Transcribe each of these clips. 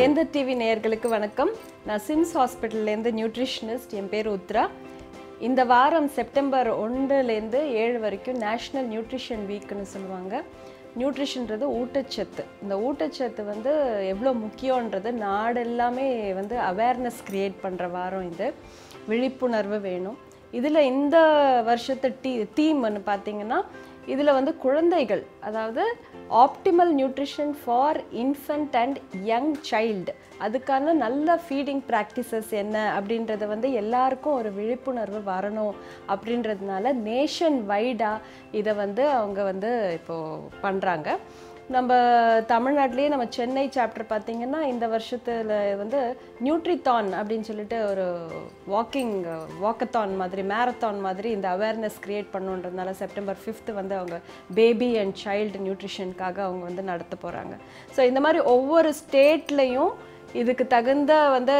வேந்தர் டிவி நேயர்களுக்கு வணக்கம். நான் சிம்ஸ் ஹாஸ்பிட்டல்லேருந்து நியூட்ரிஷனிஸ்ட். என் பேர் உத்ரா. இந்த வாரம் செப்டம்பர் 1லேருந்து 7 வரைக்கும் நேஷ்னல் நியூட்ரிஷன் வீக்னு சொல்லுவாங்க. நியூட்ரிஷன்றது ஊட்டச்சத்து. இந்த ஊட்டச்சத்து எவ்வளோ முக்கியன்றது நாடு எல்லாமே அவேர்னஸ் க்ரியேட் பண்ணுற வாரம் இது. விழிப்புணர்வு வேணும். இதில் இந்த வருஷத்து தீம்னு பார்த்தீங்கன்னா இதில் குழந்தைகள், அதாவது optimal nutrition for infant and young child, அதுக்கான நல்ல ஃபீடிங் ப்ராக்டிசஸ் என்ன அப்படின்றத எல்லாருக்கும் ஒரு விழிப்புணர்வு வரணும் அப்படின்றதுனால நேஷன் வைடாக இதை அவங்க இப்போது பண்ணுறாங்க. நம்ம தமிழ்நாட்டிலேயே நம்ம சென்னை சாப்டர் பார்த்திங்கன்னா இந்த வருஷத்தில் நியூட்ரிதான் அப்படின்னு சொல்லிட்டு ஒரு வாக்கத்தான் மாதிரி, மேரத்தான் மாதிரி இந்த அவேர்னஸ் க்ரியேட் பண்ணுன்றதுனால செப்டம்பர் 5th அவங்க பேபி அண்ட் சைல்டு நியூட்ரிஷனுக்காக அவங்க நடத்த போகிறாங்க. ஸோ இந்த மாதிரி ஒவ்வொரு ஸ்டேட்லேயும் இதுக்கு தகுந்த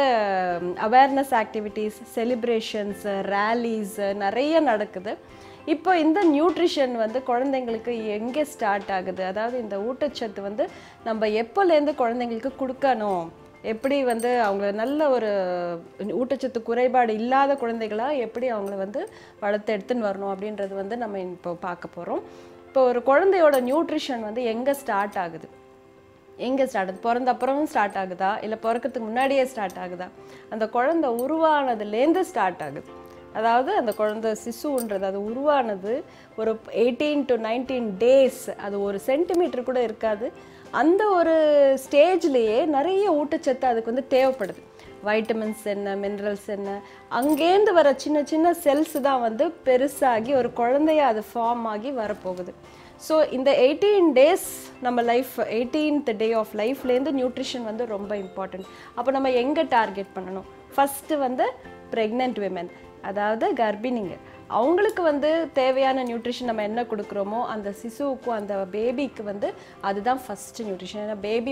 அவேர்னஸ் ஆக்டிவிட்டீஸ், செலிப்ரேஷன்ஸ், ரேலீஸ் நிறைய நடக்குது. இப்போ இந்த நியூட்ரிஷன் குழந்தைங்களுக்கு எங்கே ஸ்டார்ட் ஆகுது, அதாவது இந்த ஊட்டச்சத்து நம்ம எப்போலேருந்து குழந்தைங்களுக்கு கொடுக்கணும், எப்படி அவங்கள நல்ல ஒரு ஊட்டச்சத்து குறைபாடு இல்லாத குழந்தைகளாக எப்படி அவங்கள வளர்த்து எடுத்துன்னு வரணும் அப்படின்றது நம்ம இப்போ பார்க்க போகிறோம். இப்போ ஒரு குழந்தையோட நியூட்ரிஷன் எங்கே ஸ்டார்ட் ஆகுது, எங்கே ஸ்டார்ட் ஆகுது, பிறந்த அப்புறமும் ஸ்டார்ட் ஆகுதா இல்லை பிறக்கிறதுக்கு முன்னாடியே ஸ்டார்ட் ஆகுதா, அந்த குழந்தை உருவானதுலேருந்து ஸ்டார்ட் ஆகுது. அதாவது அந்த குழந்தை சிசுன்றது அது உருவானது ஒரு 18 to 19 days, அது 1 சென்டிமீட்டர் கூட இருக்காது. அந்த ஒரு ஸ்டேஜ்லேயே நிறைய ஊட்டச்சத்து அதுக்கு தேவைப்படுது. வைட்டமின்ஸ் என்ன, மினரல்ஸ் என்ன, அங்கேருந்து வர சின்ன சின்ன செல்ஸ் தான் பெருசாகி ஒரு குழந்தைய அது ஃபார்ம் ஆகி வரப்போகுது. ஸோ இந்த 18 days நம்ம லைஃப், 18th day ஆஃப் லைஃப்லேருந்து நியூட்ரிஷன் ரொம்ப இம்பார்ட்டன்ட். அப்போ நம்ம எங்கே டார்கெட் பண்ணணும்? ஃபஸ்ட்டு ப்ரெக்னென்ட் விமென், அதாவது கர்ப்பிணிங்க, அவங்களுக்கு தேவையான நியூட்ரிஷன் நம்ம என்ன கொடுக்குறோமோ அந்த சிசுவுக்கும் அந்த பேபிக்கு அதுதான் ஃபஸ்ட்டு நியூட்ரிஷன். ஏன்னா பேபி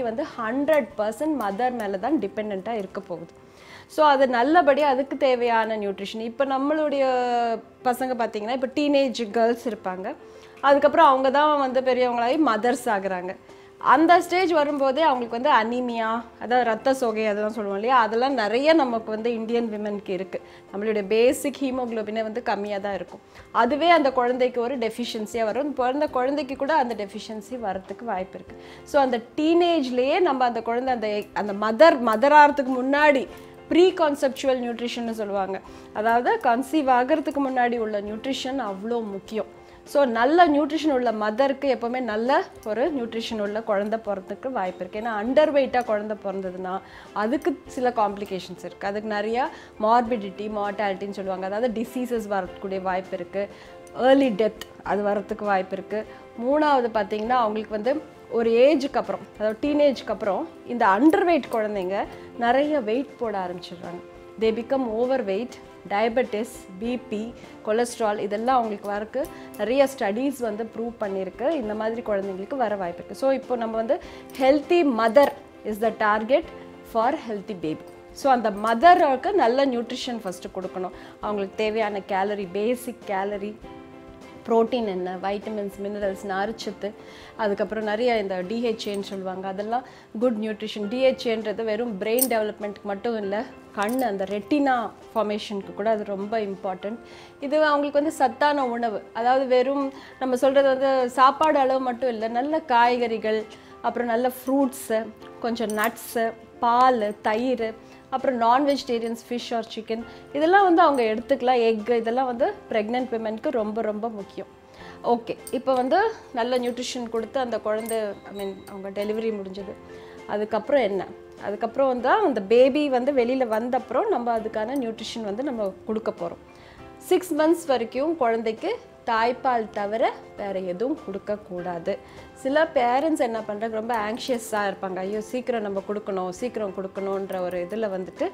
100% மதர் மேலே தான் டிபெண்ட்டாக இருக்க போகுது. ஸோ அது நல்லபடியாக அதுக்கு தேவையான நியூட்ரிஷன். இப்போ நம்மளுடைய பசங்க பார்த்திங்கன்னா இப்போ டீனேஜ் கேர்ள்ஸ் இருப்பாங்க, அதுக்கப்புறம் அவங்க தான் பெரியவங்களாகி மதர்ஸ் ஆகுறாங்க. அந்த ஸ்டேஜ் வரும்போதே அவங்களுக்கு அனீமியா, அதாவது ரத்த சோகை அதெல்லாம் சொல்லுவோம் இல்லையா, அதெல்லாம் நிறைய நமக்கு இந்தியன் விமனுக்கு இருக்குது. நம்மளுடைய பேசிக் ஹீமோக்ளோபினே கம்மியாக தான் இருக்கும். அதுவே அந்த குழந்தைக்கு ஒரு டெஃபிஷியன்சியாக வரும். பிறந்த குழந்தைக்கு கூட அந்த டெஃபிஷியன்சி வரத்துக்கு வாய்ப்பு இருக்குது. ஸோ அந்த டீனேஜ்லேயே நம்ம அந்த குழந்தை அந்த மதராகிறதுக்கு முன்னாடி ப்ரீ கான்செப்சுவல் நியூட்ரிஷன்னு சொல்லுவாங்க, அதாவது கன்சீவ் ஆகிறதுக்கு முன்னாடி உள்ள நியூட்ரிஷன் அவ்வளோ முக்கியம். ஸோ நல்ல நியூட்ரிஷன் உள்ள மதருக்கு எப்போவுமே நல்ல ஒரு நியூட்ரிஷன் உள்ள குழந்தை பிறந்ததுக்கு வாய்ப்பு இருக்குது. ஏன்னா அண்டர் வெயிட்டாக குழந்தை பிறந்ததுன்னா அதுக்கு சில காம்ப்ளிகேஷன்ஸ் இருக்குது. அதுக்கு நிறையா மார்பிடிட்டி, மார்டாலிட்டின்னு சொல்லுவாங்க, அதாவது டிசீசஸ் வரக்கூடிய வாய்ப்பு இருக்குது. ஏர்லி டெத் அது வரத்துக்கு வாய்ப்பு இருக்குது. மூணாவது பார்த்திங்கன்னா அவங்களுக்கு ஒரு ஏஜுக்கு அப்புறம், அதாவது டீனேஜுக்கு அப்புறம் இந்த அண்டர் வெயிட் குழந்தைங்க நிறைய வெயிட் போட ஆரம்பிச்சிடுறாங்க. They become overweight, diabetes, BP, cholesterol, இதெல்லாம் அவங்களுக்கு வரக்கு நிறைய ஸ்டடீஸ் ப்ரூவ் பண்ணியிருக்கு. இந்த மாதிரி குழந்தைங்களுக்கு வர வாய்ப்பு இருக்குது. ஸோ இப்போ நம்ம healthy mother is the target for healthy baby. So அந்த மதருக்கு நல்ல நியூட்ரிஷன் ஃபஸ்ட்டு கொடுக்கணும். அவங்களுக்கு தேவையான கேலரி, பேசிக் கேலரி, ப்ரோட்டீன் என்ன, வைட்டமின்ஸ், மினரல்ஸ், நார்ச்சத்து, அதுக்கப்புறம் நிறைய இந்த டிஹெச்ஏன்னு சொல்லுவாங்க, அதெல்லாம் குட் நியூட்ரிஷன். டிஹெச்ஏன்றது வெறும் பிரெயின் டெவலப்மெண்ட்டுக்கு மட்டும் இல்லை, கண் அந்த ரெட்டினா ஃபார்மேஷனுக்கு கூட அது ரொம்ப இம்பார்ட்டண்ட். இது அவங்களுக்கு சத்தான உணவு, அதாவது வெறும் நம்ம சொல்கிறது சாப்பாடு அளவு மட்டும் இல்லை, நல்ல காய்கறிகள், அப்புறம் நல்ல ஃப்ரூட்ஸு, கொஞ்சம் நட்ஸு, பால், தயிர், அப்புறம் நான் வெஜிடேரியன்ஸ், ஃபிஷ் ஆர் சிக்கன், இதெல்லாம் அவங்க எடுத்துக்கலாம். எக், இதெல்லாம் ப்ரெக்னென்ட் விமென்க்கு ரொம்ப ரொம்ப முக்கியம். ஓகே, இப்போ நல்ல நியூட்ரிஷன் கொடுத்து அந்த குழந்தை, அவங்க டெலிவரி முடிஞ்சது, அதுக்கப்புறம் என்ன, அதுக்கப்புறம் அந்த பேபி வெளியில் வந்தப்புறம் நம்ம அதுக்கான நியூட்ரிஷன் நம்ம கொடுக்க போகிறோம். 6 months வரைக்கும் குழந்தைக்கு தாய்ப்பால் தவிர வேறு எதுவும் கொடுக்கக்கூடாது. சில பேரண்ட்ஸ் என்ன பண்ணுறாங்க, ரொம்ப ஆங்ஷியஸாக இருப்பாங்க, ஐயோ சீக்கிரம் நம்ம சீக்கிரம் கொடுக்கணுன்ற ஒரு இதில்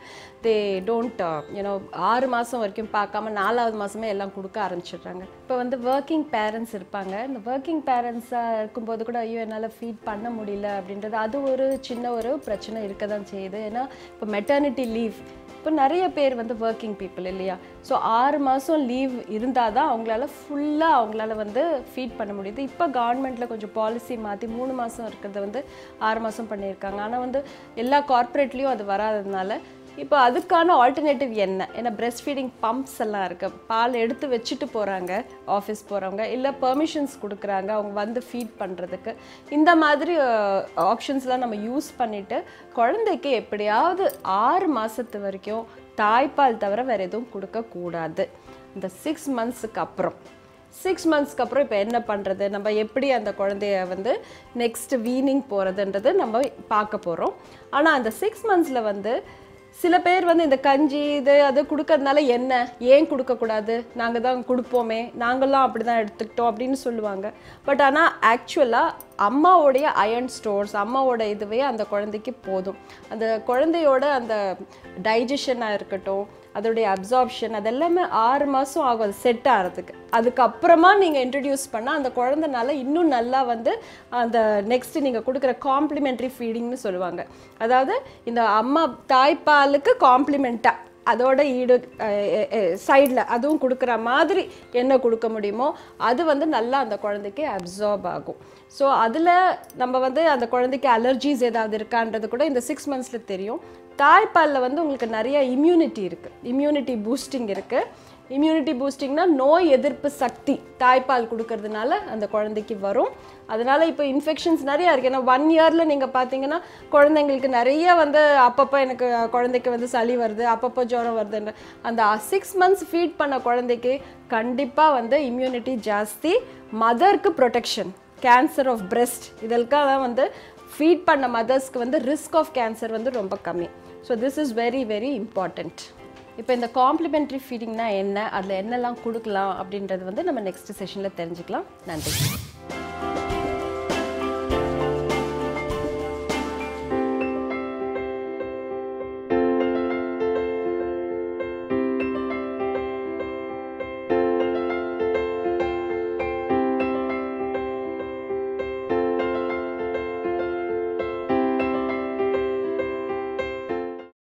தே டோன்ட் 6 மாதம் வரைக்கும் பார்க்காம 4வது மாதமே எல்லாம் கொடுக்க ஆரம்பிச்சிடுறாங்க. இப்போ ஒர்க்கிங் பேரண்ட்ஸ் இருப்பாங்க. இந்த ஒர்க்கிங் பேரண்ட்ஸாக இருக்கும்போது கூட ஐயோ என்னால் ஃபீட் பண்ண முடியல அப்படின்றது அது ஒரு சின்ன ஒரு பிரச்சனை இருக்க தான் செய்யுது. ஏன்னா இப்போ மெட்டர்னிட்டி லீவ் இப்போ நிறைய பேர் வந்து ஒர்க்கிங் பீப்புள் இல்லையா, ஸோ 6 மாதம் லீவ் இருந்தால் தான் அவங்களால ஃபுல்லாக அவங்களால வந்து ஃபீட் பண்ண முடியுது. இப்போ கவர்மெண்ட்டில் கொஞ்சம் பாலிசி மாற்றி 3 மாதம் இருக்கிறத வந்து 6 மாதம் பண்ணியிருக்காங்க. ஆனால் வந்து எல்லா கார்ப்பரேட்லேயும் அது வராததுனால இப்போ அதுக்கான ஆல்டர்னேட்டிவ் என்ன, ஏன்னா பிரெஸ்ட் ஃபீடிங் பம்ப்ஸ் எல்லாம் இருக்குது, பால் எடுத்து வச்சுட்டு போகிறாங்க ஆஃபீஸ் போகிறவங்க, இல்லை பெர்மிஷன்ஸ் கொடுக்குறாங்க அவங்க வந்து ஃபீட் பண்ணுறதுக்கு. இந்த மாதிரி ஆப்ஷன்ஸ்லாம் நம்ம யூஸ் பண்ணிவிட்டு குழந்தைக்கு எப்படியாவது 6 மாதத்து வரைக்கும் தாய்ப்பால் தவிர வேறு எதுவும் கொடுக்கக்கூடாது. இந்த 6 மந்த்ஸுக்கு அப்புறம் 6 மந்த்ஸ்க்கு அப்புறம் இப்போ என்ன பண்ணுறது, நம்ம எப்படி அந்த குழந்தைய வந்து நெக்ஸ்ட் வீனிங் போகிறதுன்றது நம்ம பார்க்க போகிறோம். ஆனால் அந்த 6 மந்த்ஸில் வந்து சில பேர் வந்து இந்த கஞ்சி இது அது கொடுக்கறதுனால என்ன, ஏன் கொடுக்கக்கூடாது, நாங்கள் தான் கொடுப்போமே, நாங்கள்லாம் அப்படி தான் எடுத்துக்கிட்டோம் அப்படின்னு சொல்லுவாங்க. பட் ஆனால் ஆக்சுவலாக அம்மாவோடைய அயர்ன் ஸ்டோர்ஸ், அம்மாவோட இதுவே அந்த குழந்தைக்கு போதும். அந்த குழந்தையோட அந்த டைஜஷனாக இருக்கட்டும், அதோடைய அப்சார்ப்ஷன், அதெல்லாமே 6 மாதம் ஆகும் அது செட் ஆகிறதுக்கு. அதுக்கப்புறமா நீங்கள் இன்ட்ரடியூஸ் பண்ணால் அந்த குழந்தைனால இன்னும் நல்லா வந்து அந்த நெக்ஸ்ட்டு நீங்கள் கொடுக்குற காம்ப்ளிமெண்ட்ரி ஃபீடிங்னு சொல்லுவாங்க. அதாவது இந்த அம்மா தாய்ப்பாலுக்கு காம்ப்ளிமெண்ட்டாக அதோட ஈடு சைடில் அதுவும் கொடுக்குற மாதிரி என்ன கொடுக்க முடியுமோ அது வந்து நல்லா அந்த குழந்தைக்கு அப்சார்ப் ஆகும். ஸோ அதில் நம்ம வந்து அந்த குழந்தைக்கு அலர்ஜிஸ் ஏதாவது இருக்கான்றது கூட இந்த 6 மந்த்ஸில் தெரியும். தாய்ப்பாலில் வந்து உங்களுக்கு நிறைய இம்யூனிட்டி இருக்குது, இம்யூனிட்டி பூஸ்டிங் இருக்குது. இம்யூனிட்டி பூஸ்டிங்னா நோய் எதிர்ப்பு சக்தி தாய்ப்பால் கொடுக்கறதுனால அந்த குழந்தைக்கு வரும். அதனால் இப்போ இன்ஃபெக்ஷன்ஸ் நிறையா இருக்குது. ஏன்னா 1 இயரில் நீங்கள் பார்த்தீங்கன்னா குழந்தைங்களுக்கு நிறைய வந்து அப்பப்போ எனக்கு குழந்தைக்கு வந்து சளி வருது, அப்பப்போ ஜுரம் வருதுன்னு. அந்த 6 மந்த்ஸ் ஃபீட் பண்ண குழந்தைக்கு கண்டிப்பாக வந்து இம்யூனிட்டி ஜாஸ்தி. மதருக்கு ப்ரொடெக்ஷன், கேன்சர் ஆஃப் பிரெஸ்ட் இதற்காக வந்து ஃபீட் பண்ண மதர்ஸ்க்கு வந்து ரிஸ்க் ஆஃப் கேன்சர் வந்து ரொம்ப கம்மி. So this is very very important. இப்போ இந்த காம்ப்ளிமெண்ட்ரி ஃபீடிங்னா என்ன, அதில் என்னெல்லாம் கொடுக்கலாம் அப்படின்றது வந்து நம்ம நெக்ஸ்ட் செஷனில் தெரிஞ்சுக்கலாம். நன்றி.